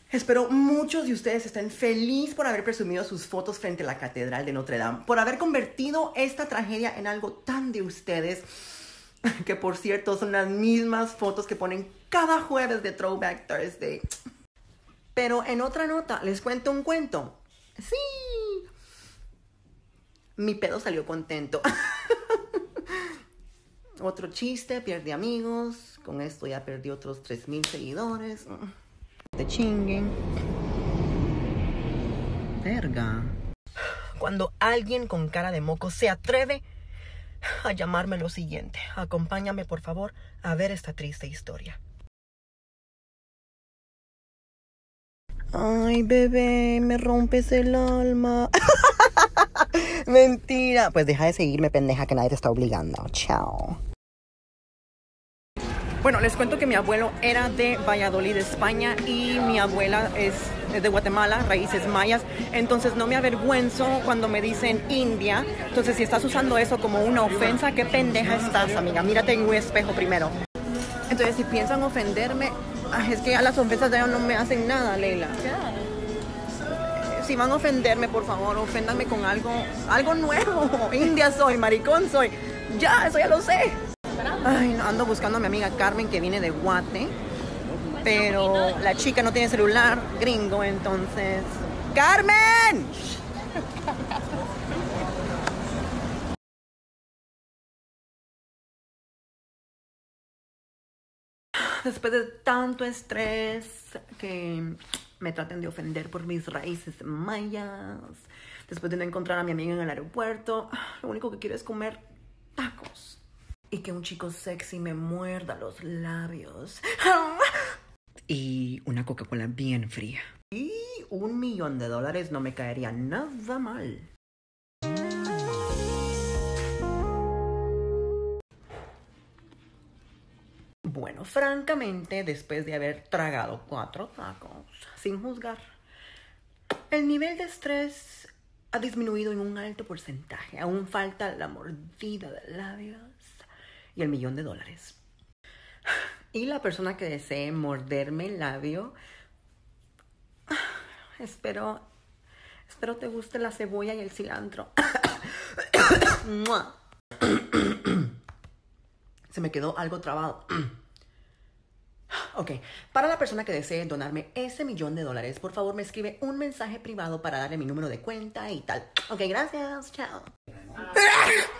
Espero muchos de ustedes estén felices por haber presumido sus fotos frente a la Catedral de Notre Dame, por haber convertido esta tragedia en algo tan de ustedes, que por cierto son las mismas fotos que ponen cada jueves de Throwback Thursday. Pero en otra nota, les cuento un cuento. ¡Sí! Mi pedo salió contento. Otro chiste, perdí amigos. Con esto ya perdí otros 3,000 seguidores. Te chinguen. Verga. Cuando alguien con cara de moco se atreve a llamarme lo siguiente, acompáñame por favor a ver esta triste historia. Ay, bebé, me rompes el alma. Mentira. Pues deja de seguirme, pendeja, que nadie te está obligando. Chao. Bueno, les cuento que mi abuelo era de Valladolid, España, y mi abuela es de Guatemala, raíces mayas. Entonces no me avergüenzo cuando me dicen India. Entonces si estás usando eso como una ofensa, qué pendeja estás, amiga. Mírate en un espejo primero. Entonces si piensan ofenderme, es que a las ofensas de ellos no me hacen nada, Leila. Si van a ofenderme, por favor, oféndanme con algo nuevo. India soy, maricón soy. Ya, eso ya lo sé. Ay, no, ando buscando a mi amiga Carmen, que viene de Guate, pero la chica no tiene celular gringo, entonces... ¡Carmen! Después de tanto estrés que me traten de ofender por mis raíces mayas, después de no encontrar a mi amiga en el aeropuerto, lo único que quiero es comer tacos. Y que un chico sexy me muerda los labios. Y una Coca-Cola bien fría. Y $1,000,000 no me caería nada mal. Bueno, francamente, después de haber tragado 4 tacos, sin juzgar, el nivel de estrés ha disminuido en un alto porcentaje. Aún falta la mordida de labios y el $1,000,000. Y la persona que desee morderme el labio, espero te guste la cebolla y el cilantro. Se me quedó algo trabado. Ok, para la persona que desee donarme ese $1,000,000, por favor me escribe un mensaje privado para darle mi número de cuenta y tal. Ok, gracias, chao.